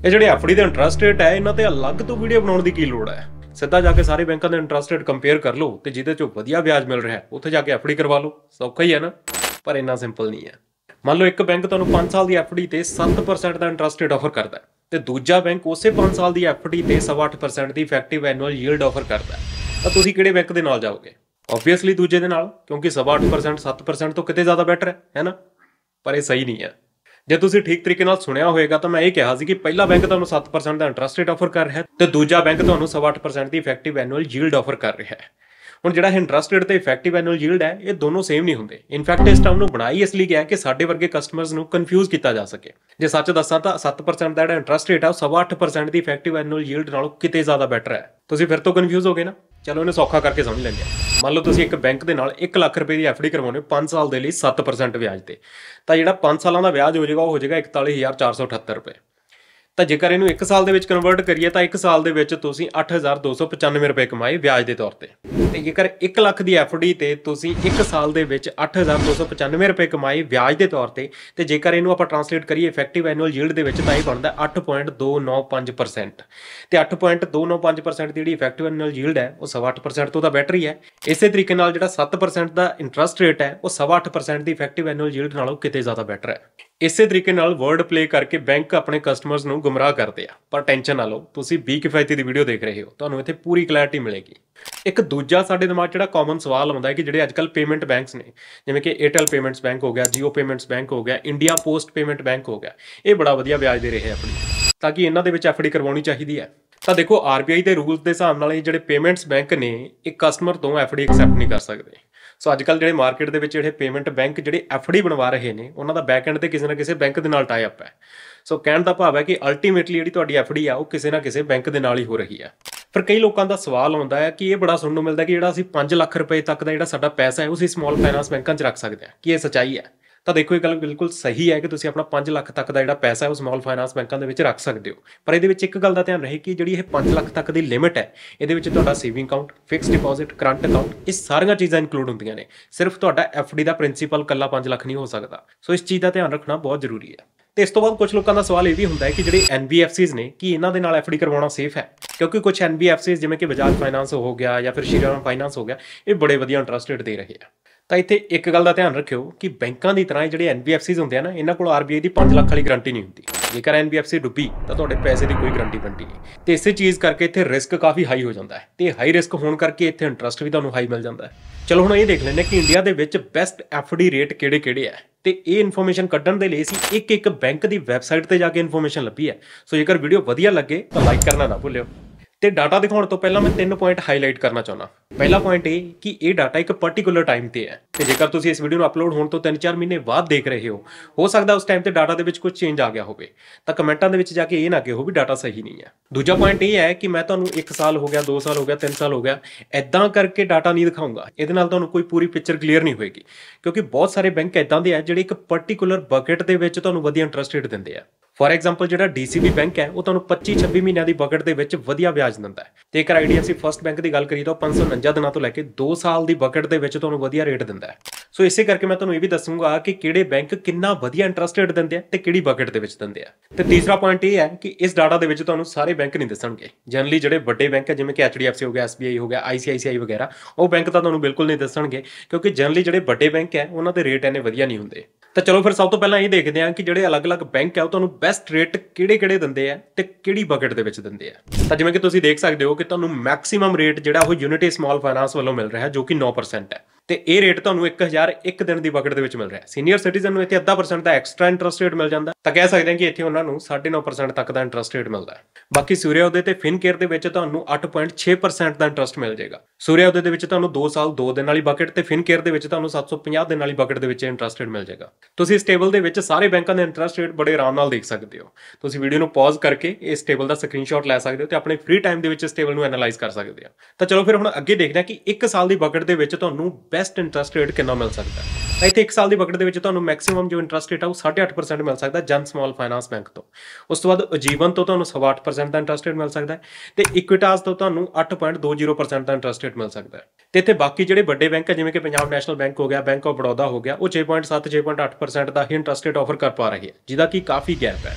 ਇਹ ਜਿਹੜੇ ਐਫਡੀ ਦੇ ਇੰਟਰਸਟ ਰੇਟ ਹੈ ਇਹਨਾਂ ਤੇ ਅਲੱਗ ਤੋਂ ਵੀਡੀਓ ਬਣਾਉਣ ਦੀ ਕੀ ਲੋੜ ਹੈ। ਸਿੱਧਾ ਜਾ ਕੇ ਸਾਰੇ ਬੈਂਕਾਂ ਦੇ ਇੰਟਰਸਟ ਰੇਟ ਕੰਪੇਅਰ ਕਰ ਲਓ ਤੇ ਜਿਹਦੇ ਚੋਂ ਵਧੀਆ ਵਿਆਜ ਮਿਲ ਰਿਹਾ ਉੱਥੇ ਜਾ ਕੇ ਐਫਡੀ ਕਰਵਾ ਲਓ। ਸੌਖਾ ਹੀ ਹੈ ਨਾ, ਪਰ ਇੰਨਾ ਸਿੰਪਲ ਨਹੀਂ ਹੈ। ਮੰਨ ਲਓ ਇੱਕ ਬੈਂਕ ਤੁਹਾਨੂੰ 5 ਸਾਲ ਦੀ ਐਫਡੀ ਤੇ 7% ਦਾ ਇੰਟਰਸਟ ਰੇਟ ਆਫਰ ਕਰਦਾ ਹੈ ਤੇ ਦੂਜਾ ਬੈਂਕ ਉਸੇ 5 ਸਾਲ ਦੀ ਐਫਡੀ ਤੇ 8.25% ਦੀ ਇਫੈਕਟਿਵ ਐਨੂਅਲ ਯੀਲਡ ਆਫਰ ਕਰਦਾ ਹੈ, ਤਾਂ ਤੁਸੀਂ ਕਿਹੜੇ ਬੈਂਕ ਦੇ ਨਾਲ ਜਾਓਗੇ? ਆਬਵੀਅਸਲੀ ਦੂਜੇ ਦੇ ਨਾਲ, ਕਿਉਂਕਿ 8.25% 7% ਤੋਂ ਕਿਤੇ ਜ਼ਿਆਦਾ ਬੈਟਰ ਹੈ ਨਾ। ਪਰ ਇਹ ਸਹੀ ਨਹੀਂ ਹੈ। ਜੇ ਤੁਸੀਂ ਠੀਕ ਤਰੀਕੇ ਨਾਲ ਸੁਣਿਆ ਹੋਵੇਗਾ ਤਾਂ ਮੈਂ ਇਹ ਕਿਹਾ ਸੀ ਕਿ ਪਹਿਲਾ ਬੈਂਕ ਤੁਹਾਨੂੰ 7% ਦਾ ਇੰਟਰਸਟ ਰੇਟ ਆਫਰ ਕਰ ਰਿਹਾ ਹੈ ਤੇ ਦੂਜਾ ਬੈਂਕ ਤੁਹਾਨੂੰ 8.25% ਦੀ ਇਫੈਕਟਿਵ ਐਨੂਅਲ ਯੀਲਡ ਆਫਰ ਕਰ ਰਿਹਾ ਹੈ। ਹੁਣ ਜਿਹੜਾ ਇੰਟਰਸਟ ਰੇਟ ਤੇ ਇਫੈਕਟਿਵ ਐਨੂਅਲ ਯੀਲਡ ਹੈ ਇਹ ਦੋਨੋਂ ਸੇਮ ਨਹੀਂ ਹੁੰਦੇ। ਇਨਫੈਕਟ ਇਸ ਟਰਮ ਨੂੰ ਬਣਾਈ ਇਸ ਲਈ ਗਿਆ ਕਿ ਸਾਡੇ ਵਰਗੇ ਕਸਟਮਰਸ ਨੂੰ ਕਨਫਿਊਜ਼ ਕੀਤਾ ਜਾ ਸਕੇ। ਜੇ ਸੱਚ ਦੱਸਾਂ ਤਾਂ 7% ਦਾ ਜਿਹੜਾ ਇੰਟਰਸਟ ਰੇਟ ਹੈ ਉਹ 8.25% ਦੀ ਇਫੈਕਟਿਵ ਐਨੂਅਲ ਯੀਲਡ ਨਾਲੋਂ ਕਿਤੇ ਜ਼ਿਆਦਾ ਬੈਟਰ ਹੈ। ਤੁਸੀਂ ਫਿਰ ਤੋਂ ਕਨਫਿਊਜ਼ ਹੋ ਗਏ ਨਾ। ਚਲੋ ਇਹਨੂੰ ਸੌਖਾ ਕਰਕੇ ਸਮਝ ਲੈਂਦੇ ਹਾਂ। ਮੰਨ ਲਓ ਤੁਸੀਂ ਇੱਕ ਬੈਂਕ ਦੇ ਨਾਲ 1 ਲੱਖ ਰੁਪਏ ਦੀ ਐਫਡੀ ਕਰਵਾਉਂਦੇ ਹੋ 5 ਸਾਲ ਦੇ ਲਈ 7% ਵਿਆਜ ਤੇ, ਤਾਂ ਜਿਹੜਾ 5 ਸਾਲਾਂ ਦਾ ਵਿਆਜ ਹੋ ਜਾਏਗਾ ਉਹ ਹੋ ਜਾਏਗਾ 41,478 ਰੁਪਏ। ਤਾਂ ਜੇਕਰ ਇਹਨੂੰ 1 ਸਾਲ ਦੇ ਵਿੱਚ ਕਨਵਰਟ ਕਰੀਏ ਤਾਂ 1 ਸਾਲ ਦੇ ਵਿੱਚ ਤੁਸੀਂ 8,295 ਰੁਪਏ ਕਮਾਏ ਵਿਆਜ ਦੇ ਤੌਰ ਤੇ। ਤੇ ਜੇਕਰ 1 ਲੱਖ ਦੀ ਐਫਡੀ ਤੇ ਤੁਸੀਂ 1 ਸਾਲ ਦੇ ਵਿੱਚ 8,295 ਰੁਪਏ ਕਮਾਏ ਵਿਆਜ ਦੇ ਤੌਰ ਤੇ ਜੇਕਰ ਇਹਨੂੰ ਆਪਾਂ ਟ੍ਰਾਂਸਲੇਟ ਕਰੀਏ ਇਫੈਕਟਿਵ ਐਨੂਅਲ ਯੀਲਡ ਦੇ ਵਿੱਚ ਤਾਂ ਇਹ ਬਣਦਾ 8.295%। ਤੇ 8.295% ਦੀ ਜਿਹੜੀ ਇਫੈਕਟਿਵ ਐਨੂਅਲ ਯੀਲਡ ਹੈ ਉਹ 8.25% ਤੋਂ ਤਾਂ ਬੈਟਰ ਹੀ ਹੈ। ਇਸੇ ਤਰੀਕੇ ਨਾਲ ਜਿਹੜਾ 7% ਦਾ ਇੰਟਰਸਟ ਰੇਟ ਹੈ ਉਹ 8.25% ਦੀ ਇਫੈਕਟਿਵ ਐਨੂਅਲ ਯੀਲਡ ਨਾਲੋਂ ਕਿਤੇ ਜ਼ਿਆਦਾ ਬੈਟਰ ਹੈ। ਇਸੇ ਤਰੀਕੇ ਨਾਲ ਵਰਡ ਪਲੇ ਕਰਕੇ ਬੈਂਕ ਆਪਣੇ ਕਸਟਮਰਸ ਨੂੰ ਗੁੰਮਰਾਹ ਕਰਦੇ ਆ। ਪਰ ਟੈਨਸ਼ਨ ਨਾ ਲਓ, ਤੁਸੀਂ ਬੀਕਿਫਾਇਤੀ ਦੀ ਵੀਡੀਓ ਦੇਖ ਰਹੇ ਹੋ, ਤੁਹਾਨੂੰ ਇੱਥੇ ਪੂਰੀ ਕਲੈਰਿਟੀ ਮਿਲੇਗੀ। ਇੱਕ ਦੂਜਾ ਸਾਡੇ ਦਿਮਾਗ ਜਿਹੜਾ ਕਾਮਨ ਸਵਾਲ ਆਉਂਦਾ ਹੈ ਕਿ ਜਿਹੜੇ ਅੱਜਕੱਲ ਪੇਮੈਂਟ ਬੈਂਕਸ ਨੇ, ਜਿਵੇਂ ਕਿ ਏਅਰਟੈਲ ਪੇਮੈਂਟਸ ਬੈਂਕ ਹੋ ਗਿਆ, ਜੀਓ ਪੇਮੈਂਟਸ ਬੈਂਕ ਹੋ ਗਿਆ, ਇੰਡੀਆ ਪੋਸਟ ਪੇਮੈਂਟ ਬੈਂਕ ਹੋ ਗਿਆ, ਇਹ ਬੜਾ ਵਧੀਆ ਵਿਆਜ ਦੇ ਰਹੇ ਆਪਣੀ, ਤਾਂ ਕਿ ਇਹਨਾਂ ਦੇ ਵਿੱਚ ਐਫਡੀ ਕਰਵਾਉਣੀ ਚਾਹੀਦੀ ਹੈ। ਤਾਂ ਦੇਖੋ ਆਰਬੀਆਈ ਦੇ ਰੂਲਸ ਦੇ ਹਿਸਾਬ ਨਾਲ ਇਹ ਜਿਹੜੇ ਪੇਮੈਂਟਸ ਬੈਂਕ ਨੇ ਇੱਕ ਕਸਟਮਰ ਤੋਂ ਐਫਡੀ ਐਕਸੈਪਟ ਨਹੀਂ ਕਰ ਸਕਦੇ। ਸੋ ਅੱਜਕੱਲ ਜਿਹੜੇ ਮਾਰਕੀਟ ਦੇ ਵਿੱਚ ਜਿਹੜੇ ਪੇਮੈਂਟ ਬੈਂਕ ਜਿਹੜੇ ਐਫਡੀ ਬਣਵਾ ਰਹੇ ਨੇ ਉਹਨਾਂ ਦਾ ਬੈਕ ਐਂਡ ਤੇ ਕਿਸੇ ਨਾ ਕਿਸੇ ਬੈਂਕ ਦੇ ਨਾਲ ਟਾਈ ਅਪ ਹੈ। ਸੋ ਕਹਿਣ ਦਾ ਭਾਵ ਹੈ ਕਿ ਅਲਟੀਮੇਟਲੀ ਜਿਹੜੀ ਤੁਹਾਡੀ ਐਫਡੀ ਆ ਉਹ ਕਿਸੇ ਨਾ ਕਿਸੇ ਬੈਂਕ ਦੇ ਨਾਲ ਹੀ ਹੋ ਰਹੀ ਹੈ। ਫਿਰ ਕਈ ਲੋਕਾਂ ਦਾ ਸਵਾਲ ਆਉਂਦਾ ਹੈ ਕਿ ਇਹ ਬੜਾ ਸੁਣਨ ਨੂੰ ਮਿਲਦਾ ਕਿ ਜਿਹੜਾ ਅਸੀਂ 5 ਲੱਖ ਰੁਪਏ ਤੱਕ ਦਾ ਜਿਹੜਾ ਸਾਡਾ ਪੈਸਾ ਹੈ ਉਹ ਅਸੀਂ ਸਮਾਲ ਫਾਈਨਾਂਸ ਬੈਂਕਾਂ 'ਚ ਰੱਖ ਸਕਦੇ ਹਾਂ। ਕੀ ਇਹ ਸੱਚਾਈ ਹੈ? ਤਾਂ ਦੇਖੋ ਇਹ ਗੱਲ ਬਿਲਕੁਲ ਸਹੀ ਹੈ ਕਿ ਤੁਸੀਂ ਆਪਣਾ 5 ਲੱਖ ਤੱਕ ਦਾ ਜਿਹੜਾ ਪੈਸਾ ਹੈ ਉਹ ਸਮਾਲ ਫਾਈਨਾਂਸ ਬੈਂਕਾਂ ਦੇ ਵਿੱਚ ਰੱਖ ਸਕਦੇ ਹੋ। ਪਰ ਇਹਦੇ ਵਿੱਚ ਇੱਕ ਗੱਲ ਦਾ ਧਿਆਨ ਰਹੇ ਕਿ ਜਿਹੜੀ ਇਹ 5 ਲੱਖ ਤੱਕ ਦੀ ਲਿਮਿਟ ਹੈ ਇਹਦੇ ਵਿੱਚ ਤੁਹਾਡਾ saving account, fixed deposit, current account, ਇਹ ਸਾਰੀਆਂ ਚੀਜ਼ਾਂ ਇਨਕਲੂਡ ਹੁੰਦੀਆਂ ਨੇ। ਸਿਰਫ ਤੁਹਾਡਾ ਐਫਡੀ ਦਾ ਪ੍ਰਿੰਸੀਪਲ ਇਕੱਲਾ 5 ਲੱਖ ਨਹੀਂ ਹੋ ਸਕਦਾ। ਸੋ ਇਸ ਚੀਜ਼ ਦਾ ਧਿਆਨ ਰੱਖਣਾ ਬਹੁਤ ਜ਼ਰੂਰੀ ਹੈ। ਤੇ ਇਸ ਤੋਂ ਬਾਅਦ ਕੁਝ ਲੋਕਾਂ ਦਾ ਸਵਾਲ ਇਹ ਵੀ ਹੁੰਦਾ ਹੈ ਕਿ ਜਿਹੜੇ ਐਨਬੀਐਫਸੀਜ਼ ਨੇ ਕੀ ਇਹਨਾਂ ਦੇ ਨਾਲ ਐਫਡੀ ਕਰਵਾਉਣਾ ਸੇਫ ਹੈ? ਕਿਉਂਕਿ ਕੁਝ ਐਨਬੀਐਫਸੀਜ਼ ਜਿਵੇਂ ਕਿ ਬਜਾਜ ਫਾਈਨਾਂਸ ਹੋ ਗਿਆ ਜਾਂ ਫਿਰ ਸ਼੍ਰੀਰਾਮ ਫਾਈਨਾਂਸ ਹੋ ਗਿਆ, ਇਹ ਬੜੇ ਵਧੀਆ ਇੰਟਰਸਟ ਰੇਟ ਦੇ ਰਹੇ ਆ। ਤਾਂ ਇੱਥੇ ਇੱਕ ਗੱਲ ਦਾ ਧਿਆਨ ਰੱਖਿਓ ਕਿ ਬੈਂਕਾਂ ਦੀ ਤਰ੍ਹਾਂ ਜਿਹੜੇ ਐਨਬੀਐਫਸੀਜ਼ ਹੁੰਦੇ ਆ ਨਾ, ਇਹਨਾਂ ਕੋਲ ਆਰਬੀਆਈ ਦੀ 5 ਲੱਖ ਵਾਲੀ ਗਰੰਟੀ ਨਹੀਂ ਹੁੰਦੀ। ਜੇਕਰ ਐਨਬੀਐਫਸੀ ਡੁੱਬੀ ਤਾਂ ਤੁਹਾਡੇ ਪੈਸੇ ਦੀ ਕੋਈ ਗਰੰਟੀ ਬਣਦੀ ਨਹੀਂ। ਤੇ ਇਸੇ ਚੀਜ਼ ਕਰਕੇ ਇੱਥੇ ਰਿਸਕ ਕਾਫੀ ਹਾਈ ਹੋ ਜਾਂਦਾ ਹੈ ਤੇ ਹਾਈ ਰਿਸਕ ਹੋਣ ਕਰਕੇ ਇੱਥੇ ਇੰਟਰਸਟ ਵੀ ਤੁਹਾਨੂੰ ਹਾਈ ਮਿਲ ਜਾਂਦਾ ਹੈ। ਚਲੋ ਹੁਣ ਇਹ ਦੇਖ ਲੈਂਦੇ ਕਿ ਇੰਡੀਆ ਦੇ ਵਿੱਚ ਬੈਸਟ ਐਫਡੀ ਰੇਟ ਕਿਹੜੇ-ਕਿਹੜੇ ਹੈ। ਤੇ ਇਹ ਇਨਫੋਰਮੇਸ਼ਨ ਕੱਢਣ ਦੇ ਲਈ ਅਸੀਂ ਇੱਕ ਬੈਂਕ ਦੀ ਵੈਬਸਾਈਟ ਤੇ ਜਾ ਕੇ ਇਨਫੋਰਮੇਸ਼ਨ ਲੱਭੀ ਹੈ। ਸੋ ਜੇਕਰ ਵੀਡੀਓ ਵਧੀਆ ਲੱਗੇ ਤਾਂ ਲਾਈਕ ਕਰਨਾ ਨਾ ਭੁੱਲਿਓ। ਤੇ ਡਾਟਾ ਦਿਖਾਉਣ ਤੋਂ ਪਹਿਲਾਂ ਮੈਂ 3 ਪੁਆਇੰਟ ਹਾਈਲਾਈਟ ਕਰਨਾ ਚਾਹੁੰਦਾ। ਪਹਿਲਾ ਪੁਆਇੰਟ ਇਹ ਕਿ ਇਹ ਡਾਟਾ ਇੱਕ ਪਾਰਟਿਕੂਲਰ ਟਾਈਮ ਤੇ ਹੈ ਤੇ ਜੇਕਰ ਤੁਸੀਂ ਇਸ ਵੀਡੀਓ ਨੂੰ ਅਪਲੋਡ ਹੋਣ ਤੋਂ 3-4 ਮਹੀਨੇ ਬਾਅਦ ਦੇਖ ਰਹੇ ਹੋ ਸਕਦਾ ਉਸ ਟਾਈਮ ਤੇ ਡਾਟਾ ਦੇ ਵਿੱਚ ਕੁਝ ਚੇਂਜ ਆ ਗਿਆ ਹੋਵੇ, ਤਾਂ ਕਮੈਂਟਾਂ ਦੇ ਵਿੱਚ ਜਾ ਕੇ ਇਹ ਨਾ ਕਹੋ ਵੀ ਡਾਟਾ ਸਹੀ ਨਹੀਂ ਹੈ। ਦੂਜਾ ਪੁਆਇੰਟ ਇਹ ਹੈ ਕਿ ਮੈਂ ਤੁਹਾਨੂੰ 1 ਸਾਲ ਹੋ ਗਿਆ, 2 ਸਾਲ ਹੋ ਗਿਆ, 3 ਸਾਲ ਹੋ ਗਿਆ ਐਦਾਂ ਕਰਕੇ ਡਾਟਾ ਨਹੀਂ ਦਿਖਾਊਂਗਾ। ਇਹਦੇ ਨਾਲ ਤੁਹਾਨੂੰ ਕੋਈ ਪੂਰੀ ਪਿਕਚਰ ਕਲੀਅਰ ਨਹੀਂ ਹੋਏਗੀ, ਕਿਉਂਕਿ ਬਹੁਤ ਸਾਰੇ ਬੈਂਕ ਐਦਾਂ ਦੇ ਆ ਜਿਹੜੇ ਇੱਕ ਪਾਰਟਿਕੂਲਰ ਬਕਟ ਦੇ ਵਿੱਚ ਤੁਹਾਨੂੰ ਵਧੀਆ ਇੰਟਰਸਟ ਰੇਟ ਦਿੰਦੇ ਆ। ਫੋਰ ਐਗਜ਼ਾਮਪਲ ਜਿਹੜਾ ਡੀਸੀਬੀ ਬੈਂਕ ਹੈ ਉਹ ਤੁਹਾਨੂੰ 25-26 ਮਹੀਨਿਆਂ ਦੀ ਬਕਟ ਦੇ ਵਿੱਚ ਵਧੀਆ ਵਿਆਜ ਦਿੰਦਾ ਹੈ। ਤੇ ਜੇਕਰ ਆਈਡੀਐਫਸੀ ਫਸਟ ਬੈਂਕ ਦੀ ਗੱਲ ਕਰੀਏ ਤਾਂ 549 ਦਿਨਾਂ ਤੋਂ ਲੈ ਕੇ 2 ਸਾਲ ਦੀ ਬਕਟ ਦੇ ਵਿੱਚ ਤੁਹਾਨੂੰ ਵਧੀਆ ਰੇਟ ਦਿੰਦਾ ਹੈ। ਸੋ ਇਸੇ ਕਰਕੇ ਮੈਂ ਤੁਹਾਨੂੰ ਇਹ ਵੀ ਦੱਸੂਗਾ ਕਿ ਕਿਹੜੇ ਬੈਂਕ ਕਿੰਨਾ ਵਧੀਆ ਇੰਟਰਸਟ ਰੇਟ ਦਿੰਦੇ ਆ ਤੇ ਕਿਹੜੀ ਬਕਟ ਦੇ ਵਿੱਚ ਦਿੰਦੇ ਆ। ਤੇ ਤੀਸਰਾ ਪੁਆਇੰਟ ਇਹ ਹੈ ਕਿ ਇਸ ਡਾਟਾ ਦੇ ਵਿੱਚ ਤੁਹਾਨੂੰ ਸਾਰੇ ਬੈਂਕ ਨਹੀਂ ਦੱਸਣਗੇ। ਜਨਰਲੀ ਜਿਹੜੇ ਵੱਡੇ ਬੈਂਕ ਹੈ ਜਿਵੇਂ ਕਿ ਐਚਡੀਐਫਸੀ ਹੋ ਗਿਆ, ਐਸਬੀਆਈ ਹੋ ਗਿਆ, ਆਈਸੀਆਈਸੀਆਈ ਵਗੈਰਾ, ਉਹ ਬੈਂਕ ਤਾਂ ਤੁਹਾਨੂੰ ਬਿਲਕੁਲ ਨਹੀਂ ਦੱਸਣਗੇ ਕਿਉਂਕਿ ਜਨਰਲੀ ਜਿਹੜੇ ਵੱਡੇ ਬੈਂਕ ਹੈ ਉਹਨਾਂ ਦੇ ਰੇਟ ਇੰਨੇ ਵਧੀਆ ਨਹੀਂ ਹੁੰਦੇ। ਤਾਂ ਚਲੋ ਫਿਰ ਸਭ ਤੋਂ ਪਹਿਲਾਂ ਇਹ ਦੇਖਦੇ ਹਾਂ ਕਿ ਜਿਹੜੇ ਅਲੱਗ-ਅਲੱਗ ਬੈਂਕ ਹੈ ਉਹ ਤੁਹਾਨੂੰ ਬੈਸਟ ਰੇਟ ਕਿਹੜੇ-ਕਿਹੜੇ ਦਿੰਦੇ ਆ ਤੇ ਕਿਹੜੀ ਬਕਟ ਦੇ ਵਿੱਚ ਦਿੰਦੇ ਆ। ਤਾਂ ਜਿਵੇਂ ਕਿ ਤੁਸੀਂ ਦੇਖ ਸਕਦੇ ਹੋ ਕਿ ਤੁਹਾਨੂੰ ਮੈਕਸਿਮਮ ਰੇਟ ਜਿਹੜਾ ਉਹ ਯੂਨਿਟੀ ਸਮਾਲ ਫਾਈਨਾਂਸ ਵੱਲੋਂ ਮਿਲ ਰਿਹਾ ਜੋ ਕਿ 9% ਹੈ ਤੇ ਇਹ ਰੇਟ ਤੁਹਾਨੂੰ 1001 ਦਿਨ ਦੀ ਬਕਟ ਦੇ ਵਿੱਚ ਮਿਲ ਰਿਹਾ। ਸੀਨੀਅਰ ਸਿਟੀਜ਼ਨ ਨੂੰ ਇੱਥੇ 0.5% ਦਾ ਐਕਸਟਰਾ ਇੰਟਰਸਟ ਰੇਟ ਮਿਲ ਜਾਂਦਾ, ਤਾਂ ਕਹਿ ਸਕਦੇ ਹਾਂ ਕਿ ਇੱਥੇ ਉਹਨਾਂ ਨੂੰ 9.5% ਤੱਕ ਦਾ ਇੰਟਰਸਟ ਰੇਟ ਮਿਲਦਾ ਹੈ। ਬਾਕੀ ਸੂਰਿਆਉਦੇ ਤੇ ਫਿਨਕੇਅਰ ਦੇ ਵਿੱਚ ਤੁਹਾਨੂੰ 8.6% ਦਾ ਇੰਟਰਸਟ ਮਿਲ ਜਾਏਗਾ। ਸੂਰਿਆਉਦੇ ਦੇ ਵਿੱਚ ਤੁਹਾਨੂੰ 2 ਸਾਲ 2 ਦਿਨ ਵਾਲੀ ਬਕਟ ਤੇ ਫਿਨਕੇਅਰ ਦੇ ਵਿੱਚ ਤੁਹਾਨੂੰ 750 ਦਿਨ ਵਾਲੀ ਬਕਟ ਦੇ ਵਿੱਚ ਇੰਟਰਸਟ ਰੇਟ ਮਿਲ ਜਾਏਗਾ। ਤੁਸੀਂ ਇਸ ਟੇਬਲ ਦੇ ਵਿੱਚ ਸਾਰੇ ਬੈਂਕਾਂ ਦੇ ਇੰਟਰਸਟ ਰੇਟ ਬੜੇ ਆਰਾਮ ਨਾਲ ਦੇਖ ਸਕਦੇ ਹੋ। ਤੁਸੀਂ ਵੀਡੀਓ ਨੂੰ ਪੌਜ਼ ਕਰਕੇ ਇਸ ਟੇਬਲ ਦਾ ਸਕਰੀਨਸ਼ਾਟ ਲੈ ਸਕਦੇ ਹੋ ਤੇ ਆਪਣੇ ਫ੍ਰੀ ਟਾਈਮ ਦੇ ਵਿੱਚ ਇਸ ਟੇਬਲ ਨੂੰ ਐਨਾਲਾਈਜ਼ ਕਰ ਸਕਦੇ ਹੋ। ਤਾਂ ਚਲੋ ਫਿਰ ਹੁਣ ਅੱਗੇ ਦੇਖਦੇ ਹਾਂ ਕਿ 1 ਸਾਲ ਦੀ ਬਕਟ ਦੇ ਵਿੱਚ ਤੁਹਾਨੂੰ ਬੈਸਟ ਇੰਟਰਸਟ ਰੇਟ ਕਿੰਨਾ ਮਿਲ ਸਕਦਾ ਹੈ। ਤਾਂ ਇੱਥੇ 1 ਸਾਲ ਦੀ ਬਕਟ ਦੇ ਵਿੱਚ ਤੁਹਾਨੂੰ ਮੈਕਸਿਮਮ ਜੋ ਇੰਟਰਸਟ ਰੇਟ ਆ ਉਹ 8.5% ਮਿਲ ਸਕਦਾ ਜਨ ਸਮਾਲ ਫਾਈਨਾਂਸ ਬੈਂਕ ਤੋਂ। ਉਸ ਤੋਂ ਬਾਅਦ ਅਜੀਵਨ ਤੋਂ ਤੁਹਾਨੂੰ 8.25% ਦਾ ਇੰਟਰਸਟ ਰੇਟ ਮਿਲ ਸਕਦਾ ਹੈ ਤੇ ਇਕੁਇਟਾਸ ਤੋਂ ਤੁਹਾਨੂੰ 8.20% ਦਾ ਇੰਟਰਸਟ ਰੇਟ ਮਿਲ ਸਕਦਾ ਹੈ। ਤੇ ਇੱਥੇ ਬਾਕੀ ਜਿਹੜੇ ਵੱਡੇ ਬੈਂਕ ਹੈ ਜਿਵੇਂ ਕਿ ਪੰਜਾਬ ਨੈਸ਼ਨਲ ਬੈਂਕ ਹੋ ਗਿਆ, ਬੈਂਕ ਆਫ ਬੜੌਦਾ ਹੋ ਗਿਆ, ਉਹ 6.7-6.8% ਦਾ ਹੀ ਇੰਟਰਸਟ ਰੇਟ ਆਫਰ ਕਰ ਪਾ ਰਹੀ ਹੈ, ਜਿਹਦਾ ਕਿ ਕਾਫੀ ਗੈਪ ਹੈ।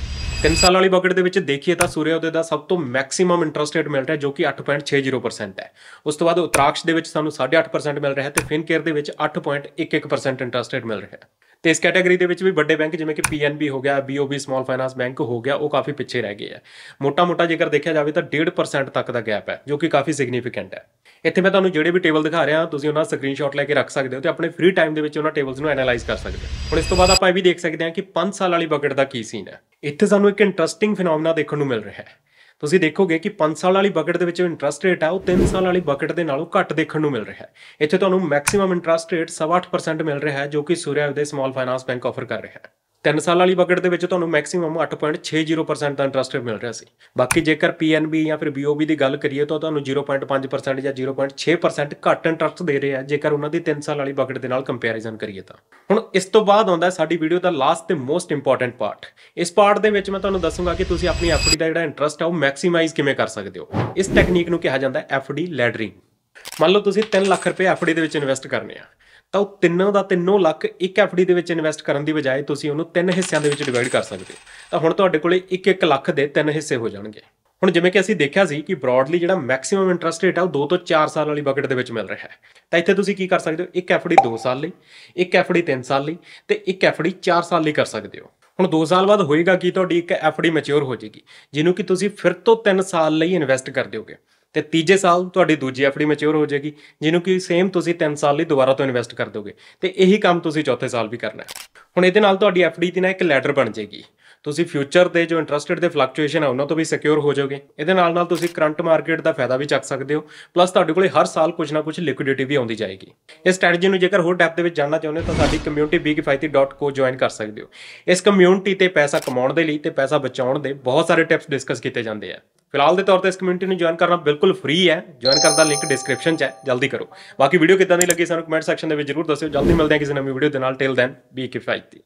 3 ਸਾਲ ਵਾਲੀ ਬਕਟ ਦੇ ਵਿੱਚ ਦੇਖੀਏ ਤਾਂ ਸੂਰਿਆਉਦੇ ਦਾ ਸਭ ਤੋਂ ਮੈਕਸਿਮਮ ਇੰਟਰਸਟ ਰੇਟ ਮਿਲ ਰਿਹਾ ਜੋ ਕਿ 8.60% ਹੈ। ਉਸ ਤੋਂ ਬਾਅਦ ਉਤਰਾਕਸ਼ ਦੇ ਵਿੱਚ ਸਾਨੂੰ 8.5% ਮਿਲ ਰਿਹਾ ਤੇ ਫਿਨਕੇਅਰ ਦੇ ਵਿੱਚ 8.11% ਇੰਟਰਸਟ ਰੇਟ ਮਿਲ ਰਿਹਾ ਹੈ। ਤੇ ਇਸ ਕੈਟਾਗਰੀ ਦੇ ਵਿੱਚ ਵੀ ਵੱਡੇ ਬੈਂਕ ਜਿਵੇਂ ਕਿ ਪੀਐਨਬੀ ਹੋ ਗਿਆ, ਬੀਓਬੀ ਸਮਾਲ ਫਾਈਨਾਂਸ ਬੈਂਕ ਹੋ ਗਿਆ, ਉਹ ਕਾਫੀ ਪਿੱਛੇ ਰਹਿ ਗਏ ਆ। ਮੋਟਾ ਜੇਕਰ ਦੇਖਿਆ ਜਾਵੇ ਤਾਂ 1.5% ਤੱਕ ਦਾ ਗੈਪ ਹੈ ਜੋ ਕਿ ਕਾਫੀ ਸਿਗਨੀਫੀਕੈਂਟ ਹੈ। ਇੱਥੇ ਮੈਂ ਤੁਹਾਨੂੰ ਜਿਹੜੇ ਵੀ ਟੇਬਲ ਦਿਖਾ ਰਿਹਾ ਤੁਸੀਂ ਉਹਨਾਂ ਦਾ ਸਕਰੀਨਸ਼ਾਟ ਲੈ ਕੇ ਰੱਖ ਸਕਦੇ ਹੋ ਤੇ ਆਪਣੇ ਫ੍ਰੀ ਟਾਈਮ ਦੇ ਵਿੱਚ ਉਹਨਾਂ ਟੇਬਲਸ ਨੂੰ ਐਨਾਲਾਈਜ਼ ਕਰ ਸਕਦੇ ਹੋ। ਹੁਣ ਇਸ ਤੋਂ ਬਾਅਦ ਆਪਾਂ ਇਹ ਵੀ ਦੇਖ ਸਕਦੇ ਹਾਂ ਕਿ 5 ਸਾਲ ਵਾਲੀ ਬਕਟ ਦਾ ਕੀ ਸੀਨ ਹੈ। ਇੱਥੇ ਸਾਨੂੰ ਇੱਕ ਇੰਟਰਸਟਿੰਗ ਫਿਨੋਮੀਨਾ ਦੇਖਣ ਨੂੰ ਮਿਲ ਰਿਹਾ ਹੈ। ਤੁਸੀਂ ਦੇਖੋਗੇ ਕਿ 5 ਸਾਲ ਵਾਲੀ ਬਕਟ ਦੇ ਵਿੱਚ ਇੰਟਰਸਟ ਰੇਟ ਹੈ ਉਹ 3 ਸਾਲ ਵਾਲੀ ਬਕਟ ਦੇ ਨਾਲੋਂ ਘੱਟ ਦੇਖਣ ਨੂੰ ਮਿਲ ਰਿਹਾ ਹੈ। ਇੱਥੇ ਤੁਹਾਨੂੰ ਮੈਕਸਿਮਮ ਇੰਟਰਸਟ ਰੇਟ 8.25% ਮਿਲ ਰਿਹਾ ਹੈ ਜੋ ਕਿ Suryoday small finance bank offer ਕਰ ਰਿਹਾ ਹੈ। 3 ਸਾਲ ਵਾਲੀ ਬਕਟ ਦੇ ਵਿੱਚ ਤੁਹਾਨੂੰ ਮੈਕਸਿਮਮ 8.60% ਦਾ ਇੰਟਰਸਟ ਰੇਟ ਮਿਲ ਰਿਹਾ ਸੀ। ਬਾਕੀ ਜੇਕਰ ਪੀਐਨਬੀ ਜਾਂ ਫਿਰ ਬੀਓਬੀ ਦੀ ਗੱਲ ਕਰੀਏ ਤਾਂ ਤੁਹਾਨੂੰ 0.5% ਜਾਂ 0.6% ਘੱਟ ਇੰਟਰਸਟ ਦੇ ਰਹੇ ਆ ਜੇਕਰ ਉਹਨਾਂ ਦੀ 3 ਸਾਲ ਵਾਲੀ ਬਕਟ ਦੇ ਨਾਲ ਕੰਪੈਰੀਜ਼ਨ ਕਰੀਏ ਤਾਂ। ਹੁਣ ਇਸ ਤੋਂ ਬਾਅਦ ਆਉਂਦਾ ਸਾਡੀ ਵੀਡੀਓ ਦਾ ਲਾਸਟ ਤੇ ਮੋਸਟ ਇੰਪੋਰਟੈਂਟ ਪਾਰਟ। ਇਸ ਪਾਰਟ ਦੇ ਵਿੱਚ ਮੈਂ ਤੁਹਾਨੂੰ ਦੱਸੂਗਾ ਕਿ ਤੁਸੀਂ ਆਪਣੀ ਐਫਡੀ ਦਾ ਜਿਹੜਾ ਇੰਟਰਸਟ ਹੈ ਉਹ ਮੈਕਸਿਮਾਈਜ਼ ਕਿਵੇਂ ਕਰ ਸਕਦੇ ਹੋ। ਇਸ ਟੈਕਨੀਕ ਨੂੰ ਕਿਹਾ ਜਾਂਦਾ ਹੈ ਐਫਡੀ ਲੈਡਰਿੰਗ। ਮੰਨ ਲਓ ਤੁਸੀਂ 3 ਲੱਖ ਰੁਪਏ ਐਫਡੀ ਦੇ ਵਿੱਚ ਇਨਵੈਸਟ ਕਰਨੇ ਆ ਤਾਂ ਉਹ ਤਿੰਨੋਂ ਦਾ 3 ਲੱਖ ਇੱਕ ਐਫਡੀ ਦੇ ਵਿੱਚ ਇਨਵੈਸਟ ਕਰਨ ਦੀ ਬਜਾਏ ਤੁਸੀਂ ਉਹਨੂੰ 3 ਹਿੱਸਿਆਂ ਦੇ ਵਿੱਚ ਡਿਵਾਈਡ ਕਰ ਸਕਦੇ ਹੋ। ਤਾਂ ਹੁਣ ਤੁਹਾਡੇ ਕੋਲੇ 1 ਲੱਖ ਦੇ 3 ਹਿੱਸੇ ਹੋ ਜਾਣਗੇ। ਹੁਣ ਜਿਵੇਂ ਕਿ ਅਸੀਂ ਦੇਖਿਆ ਸੀ ਕਿ ਬ੍ਰੌਡਲੀ ਜਿਹੜਾ ਮੈਕਸਿਮਮ ਇੰਟਰਸਟ ਰੇਟ ਹੈ ਉਹ 2 ਤੋਂ 4 ਸਾਲ ਵਾਲੀ ਬਕਟ ਦੇ ਵਿੱਚ ਮਿਲ ਰਿਹਾ ਹੈ। ਤਾਂ ਇੱਥੇ ਤੁਸੀਂ ਕੀ ਕਰ ਸਕਦੇ ਹੋ, ਇੱਕ ਐਫਡੀ 2 ਸਾਲ ਲਈ, ਇੱਕ ਐਫਡੀ 3 ਸਾਲ ਲਈ ਤੇ ਇੱਕ ਐਫਡੀ 4 ਸਾਲ ਲਈ ਕਰ ਸਕਦੇ ਹੋ। ਹੁਣ 2 ਸਾਲ ਬਾਅਦ ਹੋਏਗਾ ਕਿ ਤੁਹਾਡੀ ਇੱਕ ਐਫਡੀ ਮੈਚੁਰ ਹੋ ਜਾਏਗੀ ਜਿਹਨੂੰ ਕਿ ਤੁਸੀਂ ਫਿਰ ਤੋਂ 3 ਸਾਲ ਲਈ ਇਨਵੈਸਟ ਕਰ ਦਿਓਗੇ ਤੇ ਤੀਜੇ ਸਾਲ ਤੁਹਾਡੀ ਦੂਜੀ ਐਫਡੀ ਮੈਚੁਰ ਹੋ ਜਾਏਗੀ ਜਿਹਨੂੰ ਕਿ ਸੇਮ ਤੁਸੀਂ 3 ਸਾਲ ਲਈ ਦੁਬਾਰਾ ਤੋਂ ਇਨਵੈਸਟ ਕਰ ਦੋਗੇ ਤੇ ਇਹੀ ਕੰਮ ਤੁਸੀਂ ਚੌਥੇ ਸਾਲ ਵੀ ਕਰਨਾ ਹੈ। ਹੁਣ ਇਹਦੇ ਨਾਲ ਤੁਹਾਡੀ ਐਫਡੀ ਦੀ ਨਾ ਇੱਕ ਲੈਡਰ ਬਣ ਜਾਏਗੀ। ਤੁਸੀਂ ਫਿਊਚਰ ਦੇ ਜੋ ਇੰਟਰਸਟ ਰੇਟ ਦੇ ਫਲਕਚੁਏਸ਼ਨ ਹੈ ਉਹਨਾਂ ਤੋਂ ਵੀ ਸਿਕਿਉਰ ਹੋ ਜਾਓਗੇ। ਇਹਦੇ ਨਾਲ ਤੁਸੀਂ ਕਰੰਟ ਮਾਰਕੀਟ ਦਾ ਫਾਇਦਾ ਵੀ ਚੱਕ ਸਕਦੇ ਹੋ ਪਲੱਸ ਤੁਹਾਡੇ ਕੋਲੇ ਹਰ ਸਾਲ ਕੁਝ ਨਾ ਕੁਝ ਲਿਕੁਇਡਿਟੀ ਵੀ ਆਉਂਦੀ ਜਾਏਗੀ। ਇਸ ਸਟ੍ਰੈਟਜੀ ਨੂੰ ਜੇਕਰ ਹੋਰ ਡੈਪਥ ਦੇ ਵਿੱਚ ਜਾਣਨਾ ਚਾਹੁੰਦੇ ਹੋ ਤਾਂ ਸਾਡੀ ਕਮਿਊਨਿਟੀ bkifaiti.co ਜੁਆਇਨ ਕਰ ਸਕਦੇ ਹੋ। ਇਸ ਕਮਿਊਨਿਟੀ ਤੇ ਪੈਸਾ ਕਮਾਉਣ ਦੇ ਲਈ ਤੇ ਪੈਸਾ ਬਚਾਉਣ ਦੇ ਬਹੁਤ ਸਾਰੇ ਟਿਪਸ ਡਿਸਕਸ ਕੀਤੇ ਜਾਂਦੇ ਆ। ਫਿਲਹਾਲ ਦੇ ਤੌਰ ਤੇ ਇਸ ਕਮਿਊਨਿਟੀ ਨੂੰ ਜੁਆਇਨ ਕਰਨਾ ਬਿਲਕੁਲ ਫ੍ਰੀ ਹੈ। ਜੁਆਇਨ ਕਰਨ ਦਾ ਲਿੰਕ ਡਿਸਕ੍ਰਿਪਸ਼ਨ 'ਚ ਹੈ, ਜਲਦੀ ਕਰੋ। ਬਾਕੀ ਵੀਡੀਓ ਕਿੱਦਾਂ ਦੀ ਲੱਗੀ ਸਾਨੂੰ ਕਮੈਂਟ ਸੈਕਸ਼ਨ ਦੇ ਵਿੱਚ ਜ਼ਰੂਰ ਦੱਸਿਓ। ਜਲਦੀ ਮਿਲਦੇ ਹਾਂ ਕਿਸੇ ਨਵੀਂ ਵੀਡੀਓ ਦੇ ਨਾਲ। ਟਿਲ ਦੈਨ ਬੀ ਕਿਫਾਇਤੀ।